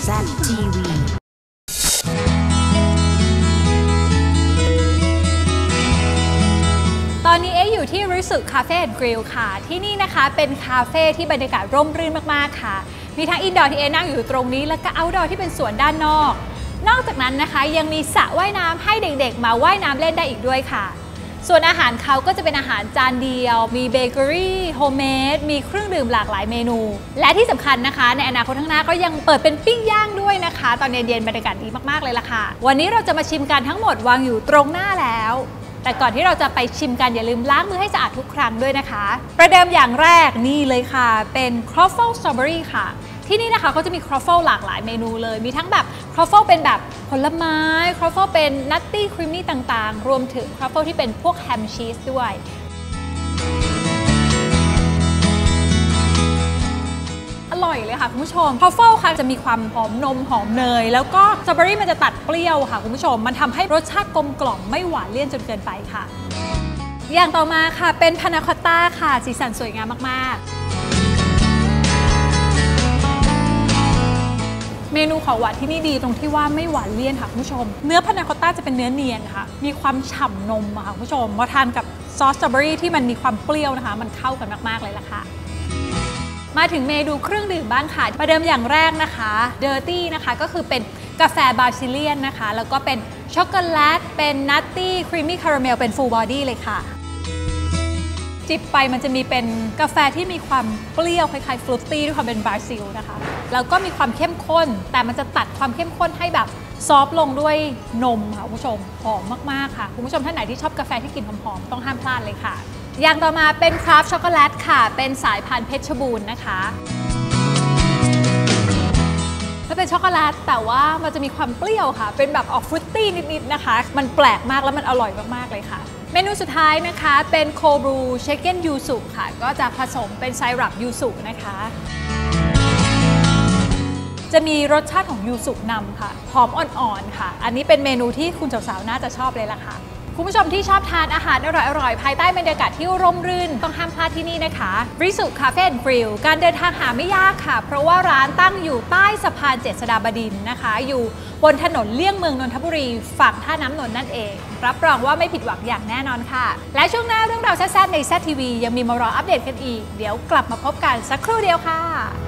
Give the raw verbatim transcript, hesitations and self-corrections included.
แซด ที วีตอนนี้เอ๊อยู่ที่ริสุคาเฟ่แอนด์กริลค่ะที่นี่นะคะเป็นคาเฟ่ที่บรรยากาศร่มรื่นมากๆค่ะมีทั้งอินดอร์ที่เอ๊นั่งอยู่ตรงนี้แล้วก็เอาท์ดอร์ที่เป็นสวนด้านนอกนอกจากนั้นนะคะยังมีสระว่ายน้ำให้เด็กๆมาว่ายน้ำเล่นได้อีกด้วยค่ะส่วนอาหารเขาก็จะเป็นอาหารจานเดียวมีเบเกอรี่โฮมเมดมีเครื่องดื่มหลากหลายเมนูและที่สำคัญนะคะในอนาคตข้างหน้าก็ยังเปิดเป็นปิ้งย่างด้วยนะคะตอนเย็นๆบรรยากาศดีมากๆเลยล่ะค่ะวันนี้เราจะมาชิมกันทั้งหมดวางอยู่ตรงหน้าแล้วแต่ก่อนที่เราจะไปชิมกันอย่าลืมล้างมือให้สะอาดทุกครั้งด้วยนะคะประเดิมอย่างแรกนี่เลยค่ะเป็นครอฟเฟิลสตรอเบอรี่ค่ะที่นี่นะคะเขาจะมีครอฟเฟิลหลากหลายเมนูเลยมีทั้งแบบครอฟเฟิลเป็นแบบผลไม้ครอฟเฟิลเป็นนัตตี้ครีมมี่ต่างๆรวมถึงครอฟเฟิลที่เป็นพวกแฮมชีสด้วยอร่อยเลยค่ะคุณผู้ชมครอฟเฟิลค่ะจะมีความหอมนมหอมเนยแล้วก็สตรอเบอรี่มันจะตัดเปรี้ยวค่ะคุณผู้ชมมันทำให้รสชาติกลมกล่อมไม่หวานเลี่ยนจนเกินไปค่ะอย่างต่อมาค่ะเป็นพานาคอตต้าค่ะสีสันสวยงามมากๆเมนูของหวานที่นี่ดีตรงที่ว่าไม่หวานเลี่ยนค่ะคุณผู้ชมเนื้อพานาคอตต้าจะเป็นเนื้อเนียนค่ะมีความฉ่ำนมค่ะคุณผู้ชมมาทานกับซอสสตรอเบอรี่ที่มันมีความเปรี้ยวนะคะมันเข้ากันมากๆเลยล่ะค่ะมาถึงเมนูเครื่องดื่มบ้างค่ะประเดิมอย่างแรกนะคะเดอร์ตี้นะคะก็คือเป็นกาแฟบาซิเลียนนะคะแล้วก็เป็นช็อกโกแลตเป็นนัตตี้ครีมมี่คาราเมลเป็นฟูลบอดี้เลยค่ะจิบไปมันจะมีเป็นกาแฟที่มีความเปรี้ยวคล้ายๆฟรุตตี้ด้วยความเป็นบราซิลนะคะแล้วก็มีความเข้มข้นแต่มันจะตัดความเข้มข้นให้แบบซอฟต์ลงด้วยนมค่ะคุณผู้ชมหอมมากๆค่ะคุณผู้ชมท่านไหนที่ชอบกาแฟที่กลิ่นหอมๆต้องห้ามพลาดเลยค่ะอย่างต่อมาเป็นคราฟต์ช็อกโกแลตค่ะเป็นสายพันธุ์เพชรบูรณ์นะคะมันเป็นช็อกโกแลตแต่ว่ามันจะมีความเปรี้ยวค่ะเป็นแบบออกฟรุตตี้นิดๆนะคะมันแปลกมากแล้วมันอร่อยมากๆเลยค่ะเมนูสุดท้ายนะคะเป็นโคบรูเชคเก้นยูสุค่ะก็จะผสมเป็นไซรัปยูสุนะคะจะมีรสชาติของยูสุนำค่ะหอมอ่อนๆค่ะอันนี้เป็นเมนูที่คุณสาวๆน่าจะชอบเลยล่ะค่ะคุณผู้ชมที่ชอบทานอาหารอร่อยๆภายใต้บรรยากาศที่ร่มรื่นต้องห้ามพลาดที่นี่นะคะริสุคาเฟ่แอนด์กริลการเดินทางหาไม่ยากค่ะเพราะว่าร้านตั้งอยู่ใต้สะพานเจษฎาบดินทร์นะคะอยู่บนถนนเลี่ยงเมืองนนทบุรีฝั่งท่าน้ำนนท์นั่นเองรับรองว่าไม่ผิดหวังอย่างแน่นอนค่ะและช่วงหน้าเรื่องราวแซ่บๆในแซด ที วียังมีมารออัปเดตกันอีกเดี๋ยวกลับมาพบกันสักครู่เดียวค่ะ